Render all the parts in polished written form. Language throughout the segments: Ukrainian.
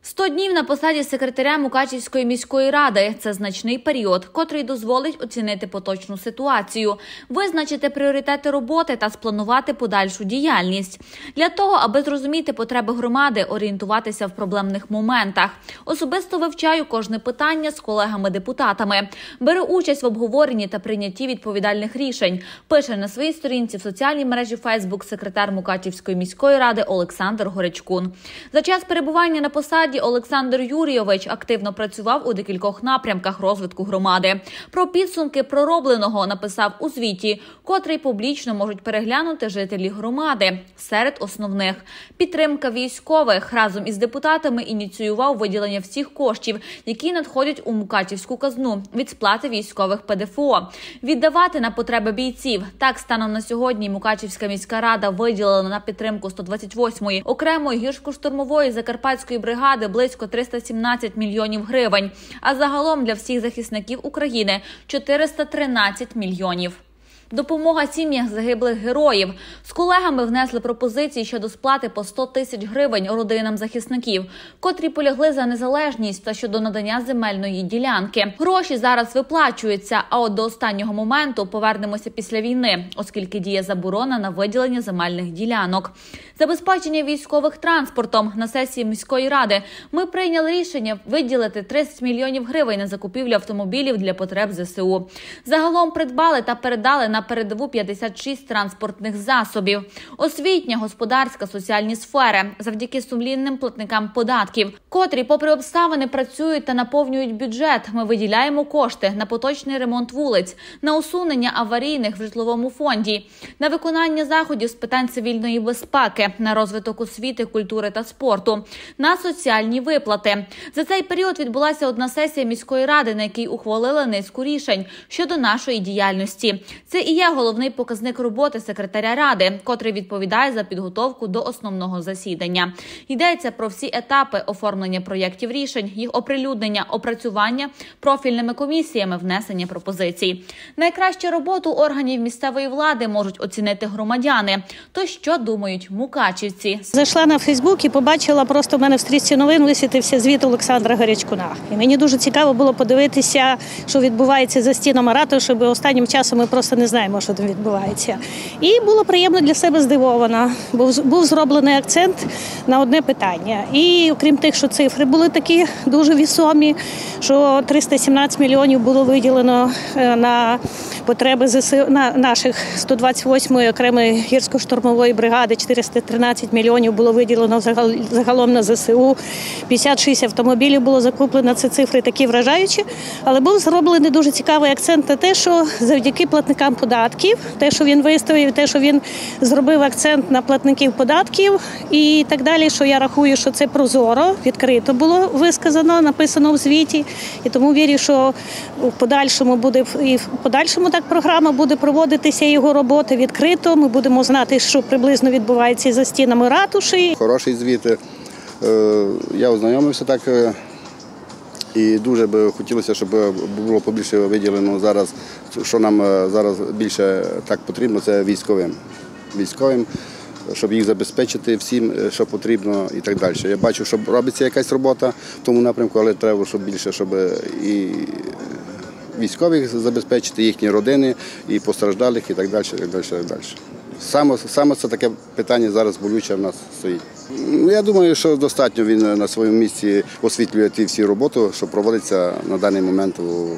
100 днів на посаді секретаря Мукачівської міської ради – це значний період, котрий дозволить оцінити поточну ситуацію, визначити пріоритети роботи та спланувати подальшу діяльність. Для того, аби зрозуміти потреби громади, орієнтуватися в проблемних моментах. Особисто вивчаю кожне питання з колегами-депутатами. Беру участь в обговоренні та прийнятті відповідальних рішень, пише на своїй сторінці в соціальній мережі Facebook секретар Мукачівської міської ради Олександр Горечкун. За час перебування на посаді Олександр Юрійович активно працював у декількох напрямках розвитку громади. Про підсумки проробленого написав у звіті, котрий публічно можуть переглянути жителі громади. Серед основних – підтримка військових. Разом із депутатами ініціював виділення всіх коштів, які надходять у Мукачівську казну від сплати військових ПДФО. Віддавати на потреби бійців. Так, станом на сьогодні Мукачівська міська рада виділила на підтримку 128-ї окремої гірсько-штурмової закарпатської бригади близько 317 мільйонів гривень, а загалом для всіх захисників України – 413 мільйонів. Допомога сім'ям загиблих героїв. З колегами внесли пропозиції щодо сплати по 100 тисяч гривень родинам захисників, котрі полягли за незалежність та щодо надання земельної ділянки. Гроші зараз виплачуються, а от до останнього моменту повернемося після війни, оскільки діє заборона на виділення земельних ділянок. Забезпечення військових транспортом. На сесії міської ради ми прийняли рішення виділити 30 мільйонів гривень на закупівлю автомобілів для потреб ЗСУ. Загалом придбали та передали на передову 56 транспортних засобів. Освітня, господарська, соціальні сфери. Завдяки сумлінним платникам податків, котрі, попри обставини, працюють та наповнюють бюджет, ми виділяємо кошти на поточний ремонт вулиць, на усунення аварійних в житловому фонді, на виконання заходів з питань цивільної безпеки, на розвиток освіти, культури та спорту, на соціальні виплати. За цей період відбулася одна сесія міської ради, на якій ухвалили низку рішень щодо нашої діяльності. Це і є головний показник роботи секретаря ради, котрий відповідає за підготовку до основного засідання. Йдеться про всі етапи оформлення проєктів рішень, їх оприлюднення, опрацювання профільними комісіями, внесення пропозицій. Найкращу роботу органів місцевої влади можуть оцінити громадяни. То що думають мукачівці? Зайшла на Фейсбук і побачила, просто в мене в стрічці новин висвітився звіт Олександра Горечкуна. І мені дуже цікаво було подивитися, що відбувається за стінами ратуші, бо останнім часом ми просто не знаємо, що там відбувається. І було приємно для себе здивована, бо був зроблений акцент на одне питання. І окрім тих, що цифри були такі дуже вісомі, що 317 мільйонів було виділено на потреби ЗСУ, на наших 128-ї окремої гірсько-штурмової бригади, 413 мільйонів було виділено загалом на ЗСУ, 56 автомобілів було закуплено, це цифри такі вражаючі, але був зроблений дуже цікавий акцент на те, що завдяки платникам податків, те, що він виставив, те, що він зробив акцент на платників податків і так далі, що я рахую, що це прозоро, відкрито було висказано, написано в звіті, і тому вірю, що в подальшому буде, і в подальшому так програма буде проводитися, його роботи відкрито, ми будемо знати, що приблизно відбувається за стінами ратуші. Хороший звіт, я ознайомився так, і дуже би хотілося, щоб було побільше виділено зараз, що нам зараз більше так потрібно, це військовим, щоб їх забезпечити всім, що потрібно і так далі. Я бачу, що робиться якась робота в тому напрямку, але треба, щоб більше, щоб і військових забезпечити, їхні родини, і постраждалих, і так далі, і так далі, і так далі. Саме це таке питання зараз болюче в нас стоїть. Я думаю, що достатньо він на своєму місці освітлює ті всі роботи, що проводиться на даний момент у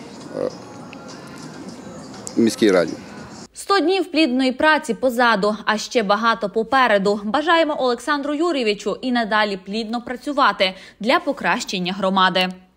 міській раді. 100 днів плідної праці позаду, а ще багато попереду. Бажаємо Олександру Юрійовичу і надалі плідно працювати для покращення громади.